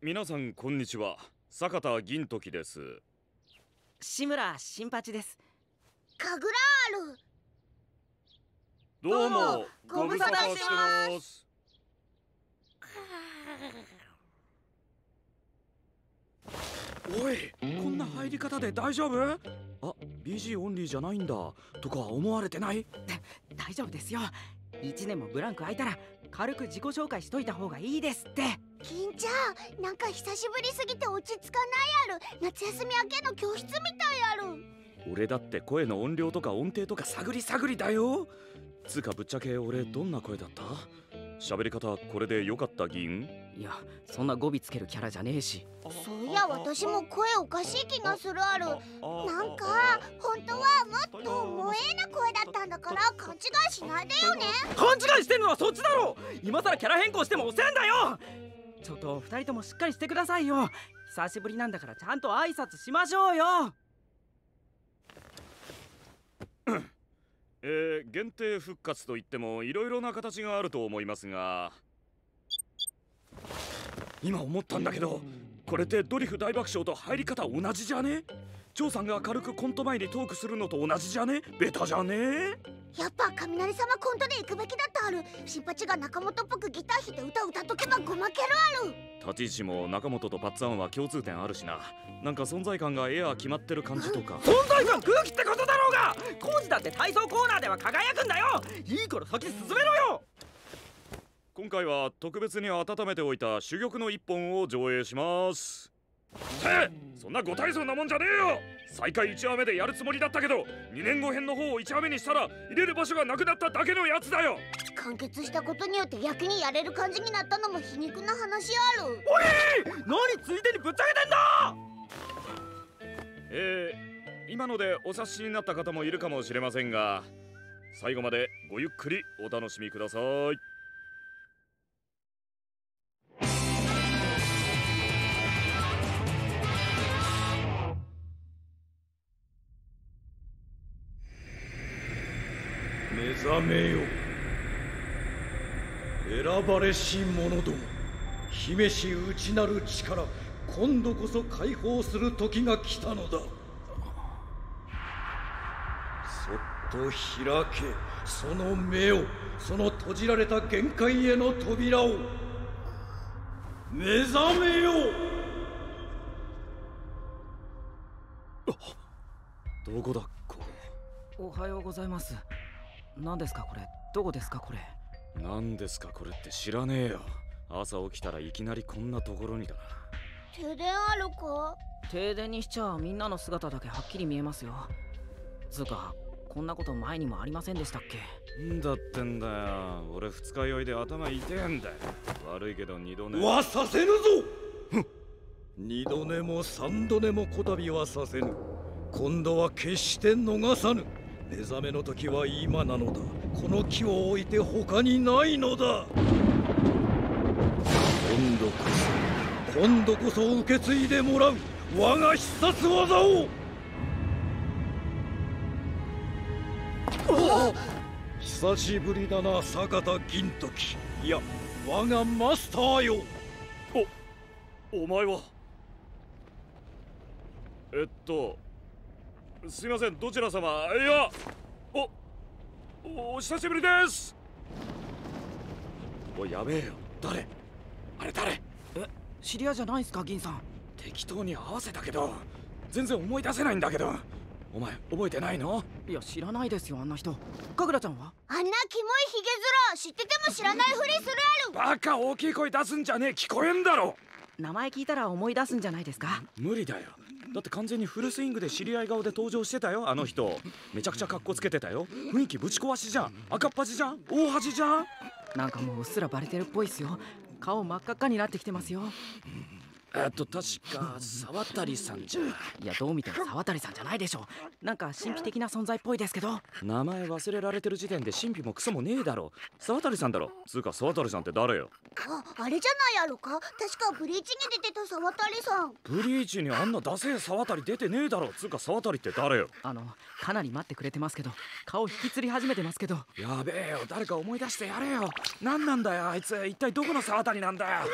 皆さんこんにちは。坂田銀時です。 志村新八です。 神楽ある。 どうもご無沙汰してます。 おい、こんな入り方で大丈夫？あ、BG オンリーじゃないんだとか思われてない？ 大丈夫ですよ。1年もブランク空いたら軽く自己紹介しといた方がいいですって。 金ちゃん、なんか久しぶりすぎて落ち着かないやる。夏休み明けの教室みたいやる。 俺だって声の音量とか音程とか探り探りだよ。つうかぶっちゃけ俺どんな声だった？喋り方これでよかった銀？ いや、そんな語尾つけるキャラじゃねえし。 そういや私も声おかしい気がするある。なんか本当はもっと萌えな声だったんだから勘違いしないでよね。 勘違いしてるのはそっちだろ。今さらキャラ変更しても遅えんだよ。ちょっと2人ともしっかりしてくださいよ。久しぶりなんだからちゃんと挨拶しましょうよ。 限定復活といってもいろいろな形があると思いますが、 今思ったんだけど、これってドリフ大爆笑と入り方同じじゃね？張さんが軽くコント前にトークするのと同じじゃね？ベタじゃね？ やっぱ雷様コントで行くべきだったある。新八が中本っぽくギター弾いて歌歌っとけばごまけるある。 立ち位置も中本とパッツァンは共通点あるしな。なんか存在感がエアー決まってる感じとか。 存在感空気ってことだろうが。コウジだって体操コーナーでは輝くんだよ。いいから先進めろよ。 今回は特別に温めておいた珠玉の一本を上映します。そんなご大層なもんじゃねえよ。再開1話目でやるつもりだったけど2年後編の方を1話目にしたら入れる場所がなくなっただけのやつだよ。 完結したことによって逆にやれる感じになったのも皮肉な話ある。 おい、何ついでにぶっちゃけてんだ。 今のでお察しになった方もいるかもしれませんが、最後までごゆっくりお楽しみください。 目覚めよ、選ばれし者ども。秘めし内なる力、今度こそ解放する時が来たのだ。そっと開けその目を、その閉じられた限界への扉を。目覚めよ。 どこだここ？ おはようございます。何ですかこれ？どこですかこれ？ 何ですかこれって知らねえよ。朝起きたらいきなりこんなところにだな。 停電あるか？ 停電にしちゃみんなの姿だけはっきり見えますよ。つうかこんなこと前にもありませんでしたっけ？ んだってんだよ。俺二日酔いで頭痛えんだよ。悪いけど二度寝はさせぬぞ。二度寝も三度寝もこたびはさせぬ。今度は決して逃さぬ。目覚めの時は今なのだ。この木を置いて他にないのだ。今度こそ受け継いでもらう我が必殺技を。久しぶりだな坂田銀時。いや我がマスターよ。 お前はすいません、どちら様？いや、お久しぶりです。 おい、やべえよ。誰？あれ誰？ 知り合いじゃないんすか銀さん？ 適当に合わせたけど全然思い出せないんだけど。お前覚えてないの？ いや知らないですよあんな人。神楽ちゃんは？ あんなキモいヒゲ面知ってても知らないふりするある。 バカ、大きい声出すんじゃねえ。聞こえんだろ。 名前聞いたら思い出すんじゃないですか？ 無理だよ。だって完全にフルスイングで知り合い顔で登場してたよ。あの人めちゃくちゃ格好つけてたよ。雰囲気ぶち壊しじゃん。赤っ端じゃん。大恥じゃん。 なんかもううっすらバレてるっぽいっすよ。顔真っ赤っかになってきてますよ。 確か沢渡さんじゃ。 いやどう見ても沢渡さんじゃないでしょ。なんか神秘的な存在っぽいですけど。 名前忘れられてる時点で神秘もクソもねえだろ。沢渡さんだろ。つうか沢渡さんって誰よ。 あれじゃないやろか。確かブリーチに出てた沢渡さん。 ブリーチにあんなダセえ沢渡出てねえだろ。つうか沢渡って誰よ。 かなり待ってくれてますけど、顔引きつり始めてますけど。 やべえよ、誰か思い出してやれよ。なんなんだよあいつ、一体どこの沢渡なんだよ。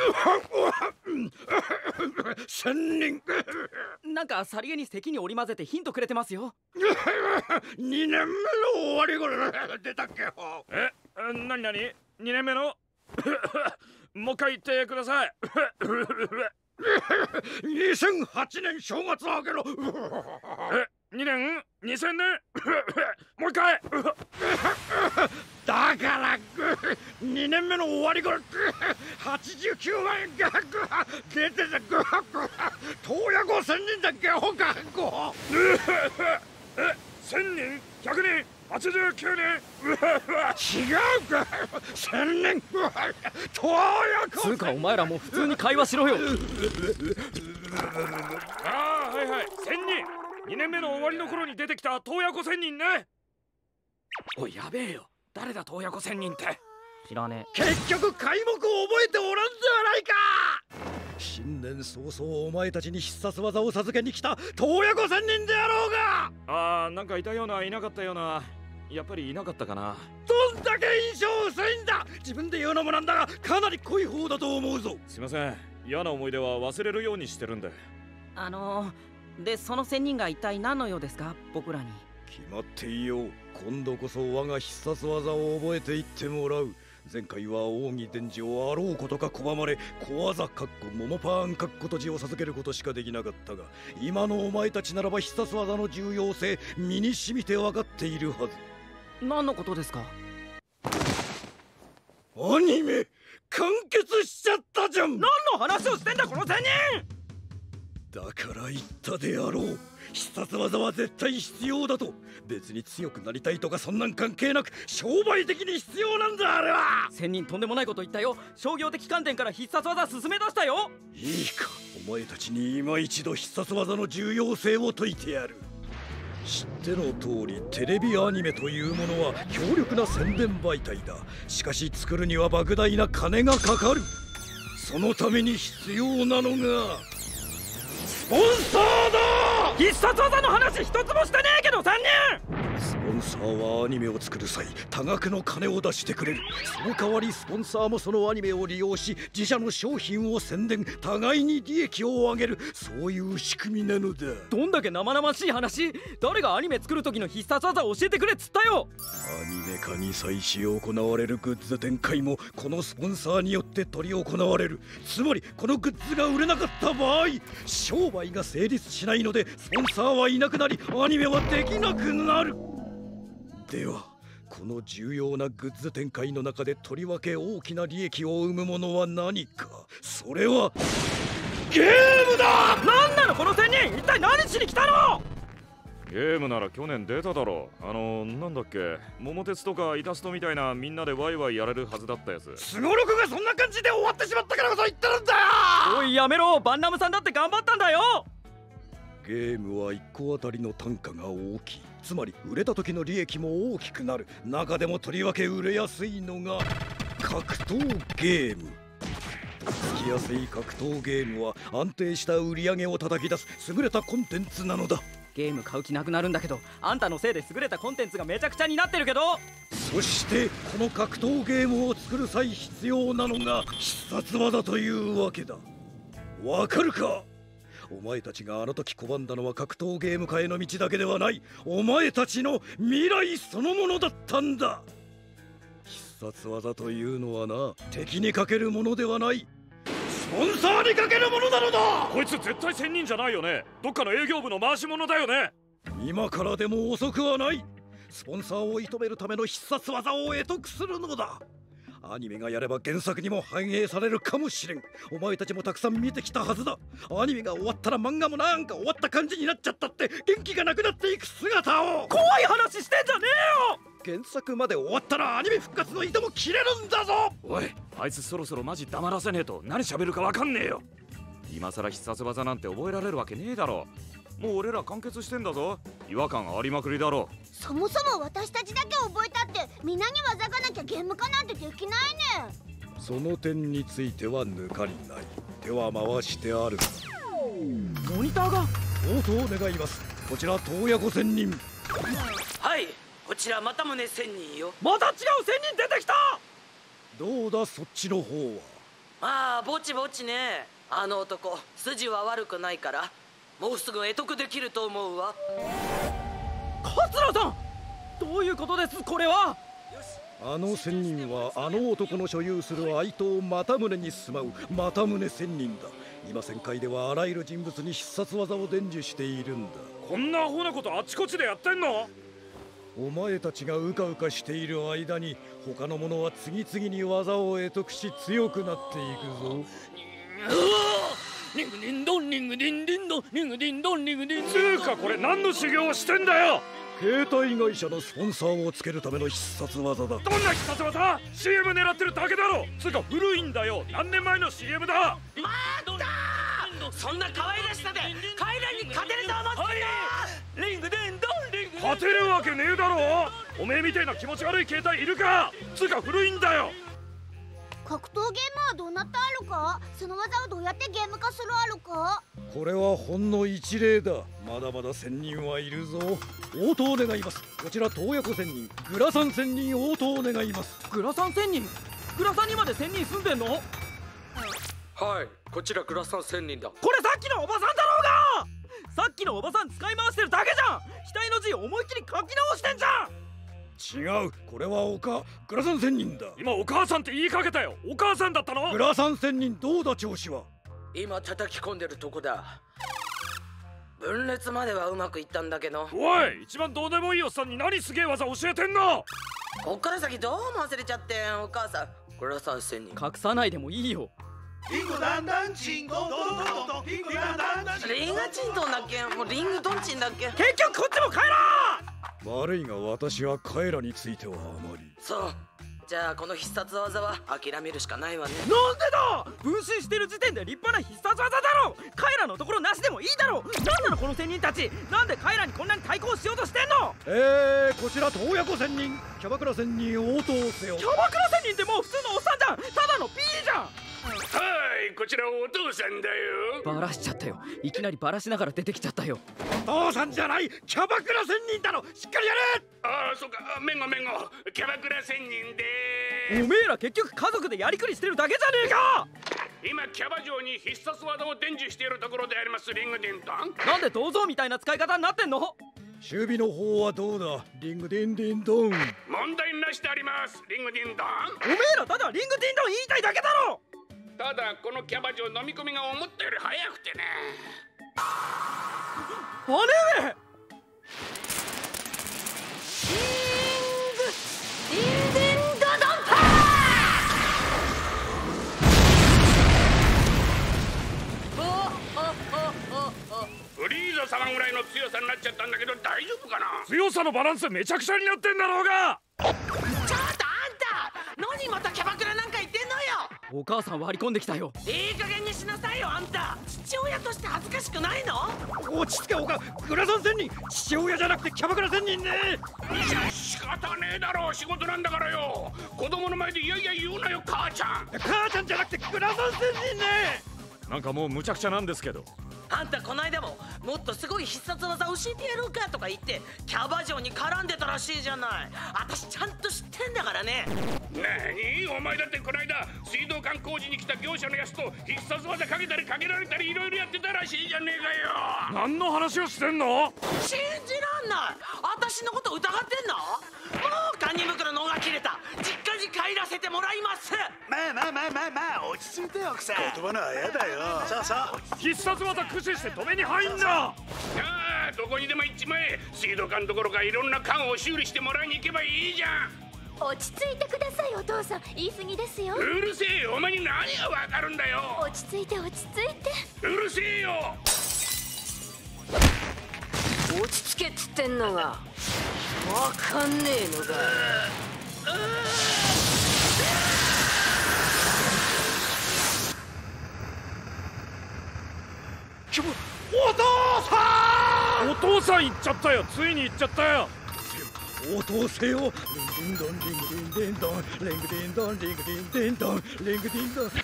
千人なんかさりげに席に織り交ぜてヒントくれてますよ。 2年目の終わり頃出たっけよ。 なになに ?2 年目のもう一回言ってください。 2008年正月明けの 2年2000年もう一回だから2年目の終わり頃89万円が出てた東野5000人だっけほか 1000人100人89年違うか1000人東野つうかお前らもう普通に会話しろよ。 ああはいはい、1000人2年目の終わりの頃に出てきた洞爺湖1000人ね。おいやべえよ、誰だ洞爺湖1000人って。 知らねえ。結局開目を覚えておらんではないか。新年早々お前たちに必殺技を授けに来た洞爺湖1000人であろうが。 なんかいたようないなかったような。やっぱりいなかったかな。 どんだけ印象薄いんだ。自分で言うのもなんだがかなり濃い方だと思うぞ。 すいません、嫌な思い出は忘れるようにしてるんで。 でその仙人が一体何の用ですか、僕らに。 決まっていよう。今度こそ我が必殺技を覚えていってもらう。前回は奥義伝授をあろうことか拒まれ、小技かっこ桃パーンかっことじを授けることしかできなかったが、今のお前たちならば必殺技の重要性身に染みて分かっているはず。 何のことですか。 アニメ完結しちゃったじゃん。 何の話をしてんだこの仙人。 だから言ったであろう。必殺技は絶対必要だと。別に強くなりたいとかそんなん関係なく商売的に必要なんだあれは。 仙人とんでもないこと言ったよ。商業的観点から必殺技進め出したよ。 いいか、お前たちに今一度必殺技の重要性を説いてやる。知っての通りテレビアニメというものは強力な宣伝媒体だ。しかし作るには莫大な金がかかる。そのために必要なのがスポンサーだ。 必殺技の話一つもしてねえけど仙人。 スポンサーはアニメを作る際多額の金を出してくれる。その代わりスポンサーもそのアニメを利用し自社の商品を宣伝、互いに利益を上げる、そういう仕組みなのだ。 どんだけ生々しい話。誰がアニメ作る時の必殺技を教えてくれっつったよ。 アニメ化に際し行われるグッズ展開もこのスポンサーによって執り行われる。つまりこのグッズが売れなかった場合商売が成立しないのでスポンサーはいなくなりアニメはできなくなる。ではこの重要なグッズ展開の中でとりわけ大きな利益を生むものは何か。それはゲームだ。 なんなのこの仙人、一体何しに来たの。 ゲームなら去年出ただろ。なんだっけ、桃鉄とかイタストみたいなみんなでワイワイやれるはずだったやつ。 すごろくがそんな感じで終わってしまったからこそ言ってるんだよ。 おいやめろ、バンナムさんだって頑張ったんだよ。 ゲームは1個あたりの単価が大きい。つまり売れた時の利益も大きくなる。中でもとりわけ売れやすいのが格闘ゲーム。つきやすい格闘ゲームは安定した売り上げを叩き出す優れたコンテンツなのだ。 ゲーム買う気なくなるんだけど、あんたのせいで優れたコンテンツがめちゃくちゃになってるけど。 そしてこの格闘ゲームを作る際必要なのが必殺技というわけだ。わかるか。お前たちがあの時拒んだのは格闘ゲーム化への道だけではない。お前たちの未来そのものだったんだ。必殺技というのはな、敵にかけるものではない、スポンサーにかけるものなのだ。 こいつ絶対仙人じゃないよね。どっかの営業部の回し者だよね。 今からでも遅くはない。スポンサーを射止めるための必殺技を得得するのだ。アニメがやれば原作にも反映されるかもしれん。お前たちもたくさん見てきたはずだ。アニメが終わったら漫画もなんか終わった感じになっちゃったって元気がなくなっていく姿を。 怖い話してんじゃねえよ。 原作まで終わったらアニメ復活の糸も切れるんだぞ。 おい、あいつそろそろマジ黙らせねえと何喋るかわかんねえよ。 今さら必殺技なんて覚えられるわけねえだろ。もう俺ら完結してんだぞ。違和感ありまくりだろ。 そもそも私たちだけ覚えたってみんなに技がなきゃゲーム化なんてできないね。 その点については抜かりない。手は回してある。 モニターが応答願います。こちら洞爺湖仙人。 はい、こちら又宗仙人よ。 また違う仙人出てきた。 どうだそっちの方は。 まあぼちぼちね。あの男筋は悪くないからもうすぐ会得できると思うわ。 桂さん、どういうことですこれは。 あの仙人はあの男の所有する愛刀又宗に住まう又宗仙人だ。今戦界ではあらゆる人物に必殺技を伝授しているんだ。 こんなアホなことあちこちでやってんの？ お前たちがうかうかしている間に他の者は次々に技を得得し強くなっていくぞ。 ニングディンドンニングディンディンドンニングディンドンニングディンつうかこれ何の修行をしてんだよ。 携帯会社のスポンサーをつけるための必殺技だ。 どんな必殺技？ CM 狙ってるだけだろ。つうか古いんだよ。何年前の CM だ。 待ったー。そんな可愛らしさでカイラに勝てると思ってんだ。リングディンドンリングディン。 勝てるわけねえだろ。おめえみてえな気持ち悪い携帯いるか。つうか古いんだよ。 格闘ゲームはどうなってあるか。その技をどうやってゲーム化するあるか。 これはほんの一例だ。まだまだ仙人はいるぞ。応答願います。こちら洞爺湖仙人グラサン仙人応答願います。 グラサン仙人。グラサンにまで仙人住んでんの？ はい、こちらグラサン仙人だ。 これさっきのおばさんだろうが。さっきのおばさん使い回してるだけじゃん。額の字思いっきり書き直してんじゃん。 違う、これはグラサン仙人だ。 今お母さんって言いかけたよ。お母さんだったの？ グラサン仙人どうだ調子は。 今叩き込んでるとこだ。分裂まではうまくいったんだけど。 おい、一番どうでもいいおっさんに何すげえ技教えてんの。 こっから先どうも忘れちゃってお母さん。グラサン仙人隠さないでもいいよ。 リンゴだんだんチンドンドンドンリンゴだんだんだんリンガチンドンだっけ。もうリングドンチンだっけ。 結局こっちも帰ろ悪いが私はカエラについてはあまり。 そう、じゃあこの必殺技は諦めるしかないわね。 なんでだ。分身してる時点で立派な必殺技だろ。カイラのところなしでもいいだろ。なんなのこの仙人たち。なんでカイラにこんなに対抗しようとしてんの。 こちら洞爺湖仙人キャバクラ仙人応答せよ。 キャバクラ仙人ってもう普通のおっさんじゃん。ただの P じゃん。 はい、こちらお父さんだよ。 バラしちゃったよ。いきなりバラしながら出てきちゃったよ。 父さんじゃない、キャバクラ仙人だろ。しっかりやれ。 ああ、そうか。めんごキャバクラ仙人でおめえら結局家族でやりくりしてるだけじゃねえか。 今キャバ嬢に必殺技を伝授しているところでありますリングディンドン。 なんで銅像みたいな使い方になってんの。 守備の方はどうだ。リングディンディンドン。 問題なしでありますリングディンドン。 おめえらただリングディンドン言いたいだけだろ。 ただこのキャバ嬢飲み込みが思ったより早くてね。 姉上。 リンデンドドンパフリーザ様ぐらいの強さになっちゃったんだけど大丈夫かな。強さのバランスめちゃくちゃになってんだろうが。 ちょっとあんた何またキャバクラなんか言ってんのよ。 お母さん割り込んできたよ。 いい加減にしなさいよ。あんた父親として恥ずかしくないの。 落ち着け。グラサン仙人父親じゃなくてキャバクラ仙人ね。 仕方ねえだろう。仕事なんだからよ。子供の前でいやいや言うなよ母ちゃん。 母ちゃんじゃなくてグラサン仙人ね。 なんかもう無茶苦茶なんですけど。 あんたこないだももっとすごい必殺技教えてやろうかとか言ってキャバ嬢に絡んでたらしいじゃない。私ちゃんと知ってんだからね。 なにお前だってこないだ水道管工事に来た業者のやつと必殺技かけたりかけられたりいろいろやってたらしいじゃねえかよ。何の話をしてんの。 信じらんない。私のこと疑ってんの。もう堪忍袋の緒が切れた。実家に帰らせてもらいます。 まあ落ち着いてよ奥さん。言葉のあやだよ。そう必殺技駆使して止めに入んな。ああ、どこにでも行っちまえ。水道管どころかいろんな管を修理してもらいに行けばいいじゃん。 落ち着いてください。お父さん言い過ぎですよ。 うるせえよ。お前に何がわかるんだよ。 落ち着いて落ち着いて。 うるせえよ。 落ち着けっつってんのがわかんねえのか。 お父さん。 お父さん行っちゃったよ。ついに行っちゃったよ。 応答せよ。リングディンドンリングディンデンドンリングディンドンリングディンデンドンリングディンドン完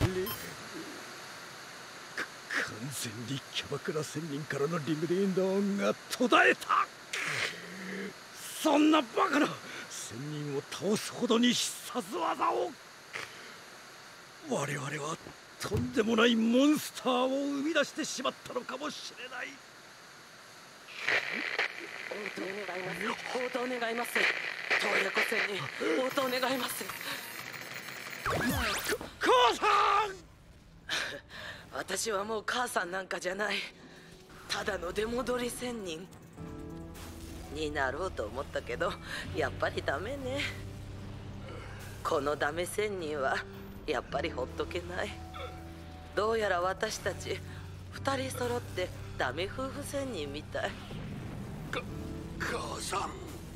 全にキャバクラ仙人からのリングディンドンが途絶えた。そんなバカな仙人を倒すほどに必殺技を。我々はとんでもないモンスターを生み出してしまったのかもしれない。 応答願います。洞爺湖仙人、応答願います。 母さん。 私はもう母さんなんかじゃない。ただの出戻り仙人になろうと思ったけど、やっぱりダメね。このダメ仙人はやっぱりほっとけない。どうやら私たち2人揃ってダメ夫婦仙人みたい。 母さん。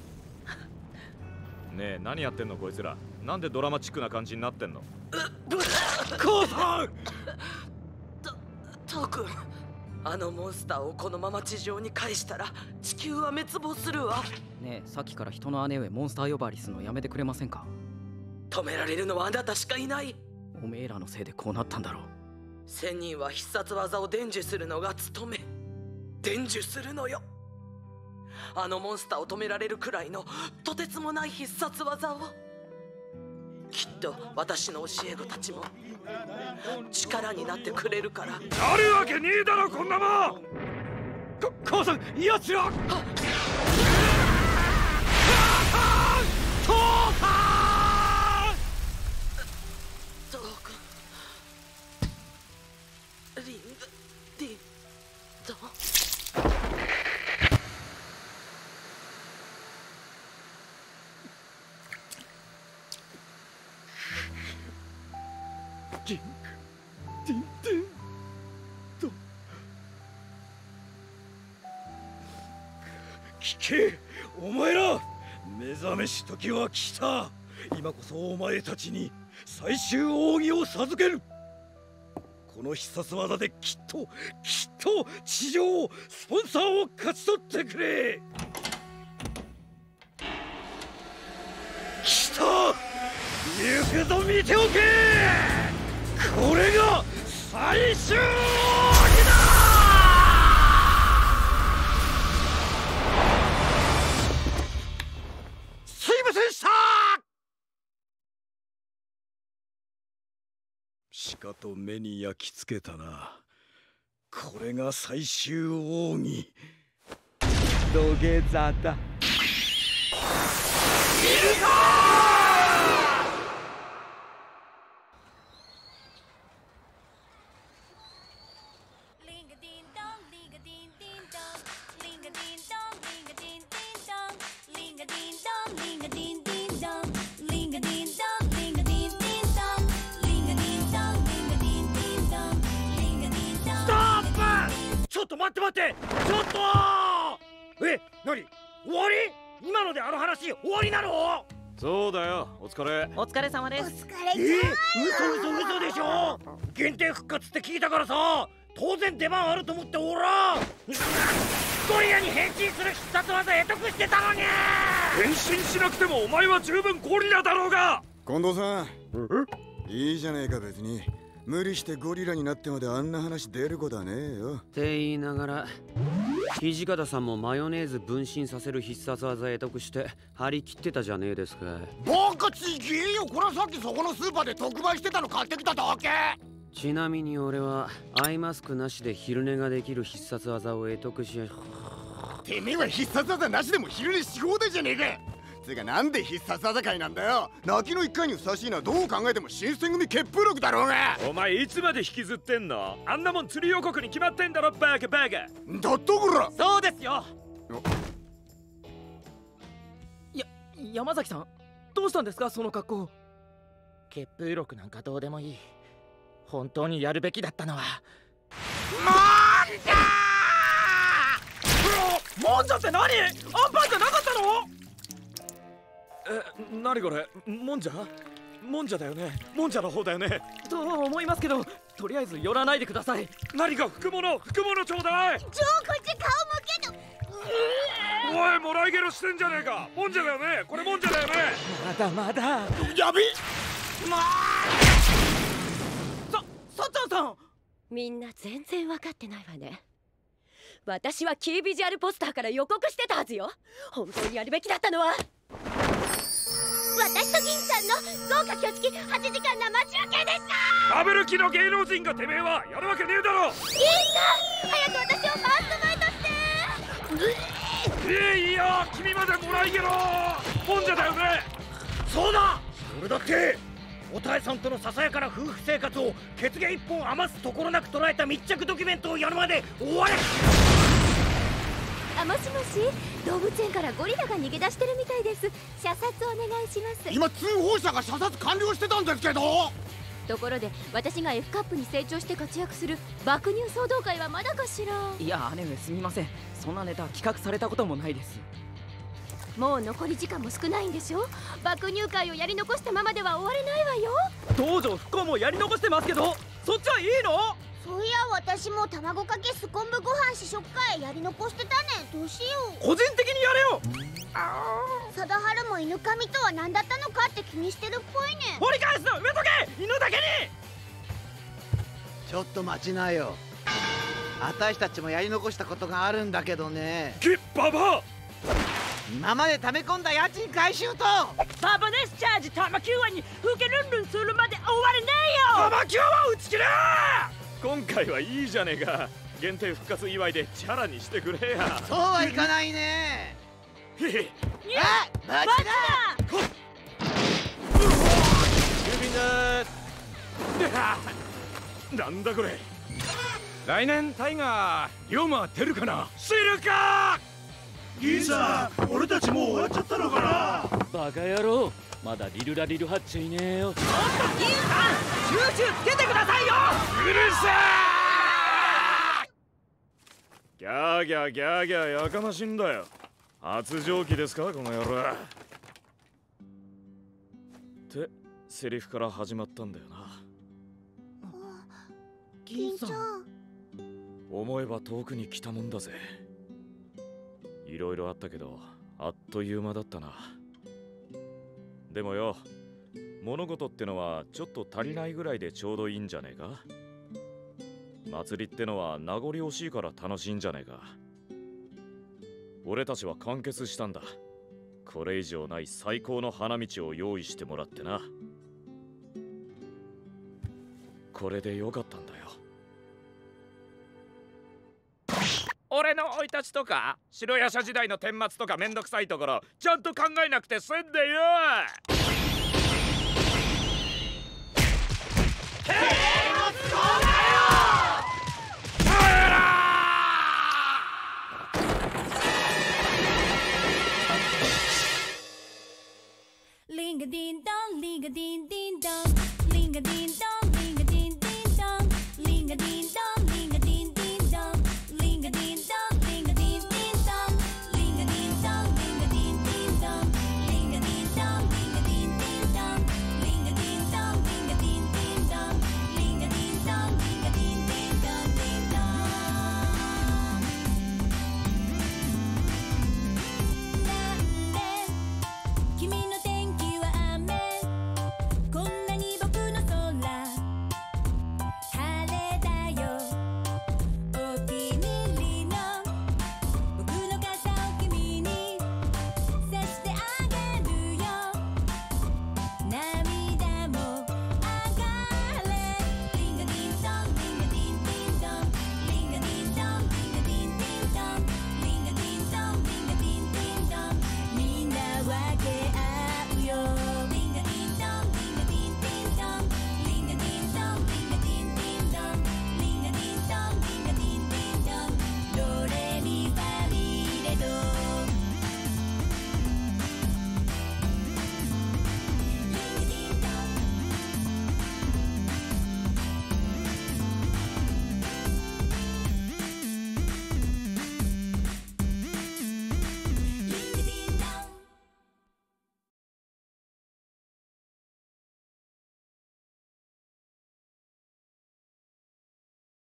ねえ、何やってんのこいつら。なんでドラマチックな感じになってんの。 母さん。 トークン、あのモンスターをこのまま地上に返したら地球は滅亡するわ。 ねえ、さっきから人の姉上モンスター呼ばわりするのやめてくれませんか。 止められるのはあなたしかいない。 おめえらのせいでこうなったんだろう。 仙人は必殺技を伝授するのが務め。伝授するのよ。あのモンスターを止められるくらいのとてつもない必殺技を。きっと私の教え子たちも力になってくれるから。 あるわけねえだろこんなもん。 母さん、奴ら。 トークン、リングディンドン。 リングディンデンドン。聞け、お前ら。目覚めし時は来た。今こそお前たちに最終奥義を授ける。この必殺技できっと地上スポンサーを勝ち取ってくれ。来た。行くぞ、見ておけ。これが最終奥義だ。すいませんでした。しかと目に焼き付けたな。これが最終奥義。土下座だ。ちょっと待って。ちょっと。え、何？終わり？今のであの話終わりなの？ そうだよ。お疲れ。 お疲れ様です。 お疲れち嘘でしょ。限定復活って聞いたからさ、当然出番あると思っておら。ゴリラに変身する必殺技得得してたのに。 変身しなくてもお前は十分ゴリラだろうが。 近藤さん、いいじゃねえか別に。無理してゴリラになってまであんな話出ることはねえよ。 って言いながら土方さんもマヨネーズ分身させる必殺技得得して張り切ってたじゃねえですか。 バカちげえよ。これはさっきそこのスーパーで特売してたの買ってきただけ。 ちなみに俺はアイマスクなしで昼寝ができる必殺技を得得し。 てめえは必殺技なしでも昼寝し放題じゃねえか。つうかなんで必殺技界なんだよ。泣きの一回にふさわしいのはどう考えても新選組血風録だろうが。 お前いつまで引きずってんの。あんなもん釣り予告に決まってんだろバカバカ。 だったこら。 そうですよ。山崎さん、どうしたんですかその格好。 血風録なんかどうでもいい。本当にやるべきだったのはもんじゃって何？アンパンじゃなかったの？ 何これ。もんじゃだよね。もんじゃの方だよね。 と思いますけど、 とりあえず寄らないでください。 何か服物ちょうだい。 ジョーこっち顔向けと。 おい、もらいゲロしてんじゃねえか。もんじゃだよね、これもんじゃだよね。 まだまだ。 やべ。 サチャンさん。 みんな全然分かってないわね。私はキービジュアルポスターから予告してたはずよ。本当にやるべきだったのは私と銀さんの豪華挙式8時間生中継でした。 ダブル期の芸能人がてめえはやるわけねえだろ。 銀さん早く私をファーストバイトして。 いいよ、君までもらいゲロ。もんじゃだよね。 そうだ。俺だっておたえさんとのささやかな夫婦生活を血芸一本余すところなく捉えた密着ドキュメントをやるまで終われ。 もしもし、動物園からゴリラが逃げ出してるみたいです。射殺お願いします。 今通報者が射殺完了してたんですけど。 ところで私が F カップに成長して活躍する爆乳騒動会はまだかしら。 いや姉上すみません、そんなネタ企画されたこともないです。 もう残り時間も少ないんでしょ。爆乳会をやり残したままでは終われないわよ。 道場復興もやり残してますけど、そっちはいいの？ そういや私も卵かけす昆布ご飯試食会やり残してたね。どうしよう。 個人的にやれよ。 貞治も犬神とは何だったのかって気にしてるっぽいね。 掘り返すの埋めとけ、犬だけに。 ちょっと待ちなよ。私たちもやり残したことがあるんだけどね。 ババア、 今まで溜め込んだ家賃回収とババネスチャージ玉9話に風景ルンルンするまで終われねえよ。 玉9は打ち切れ。今回はいいじゃねえか。限定復活祝いでチャラにしてくれや。 そうはいかないね。 あ、バチだ。 郵便です。なんだこれ。 来年タイガー龍馬出るかな。 知るか。 銀さん、俺たちもう終わっちゃったのかな。 バカ野郎、まだリルラリルハッチいねえよ。 ちょっと銀さん、集中つけてくださいよ。 うるせえ。ギャーギャーギャーギャーやかましいんだよ。発情期ですかこの野郎。ってセリフから始まったんだよな。 銀ちゃん、 思えば遠くに来たもんだぜ。いろいろあったけどあっという間だったな。でもよ、物事ってのはちょっと足りないぐらいでちょうどいいんじゃねえか。祭りってのは名残惜しいから楽しいんじゃねえか。俺たちは完結したんだ。これ以上ない最高の花道を用意してもらってな。これでよかったんだよ。俺の生い立ちとか白夜叉時代の顛末とかめんどくさいところちゃんと考えなくて済んでよ。 Ling a ding dong, ling a ding ding dong, ling a ding dong.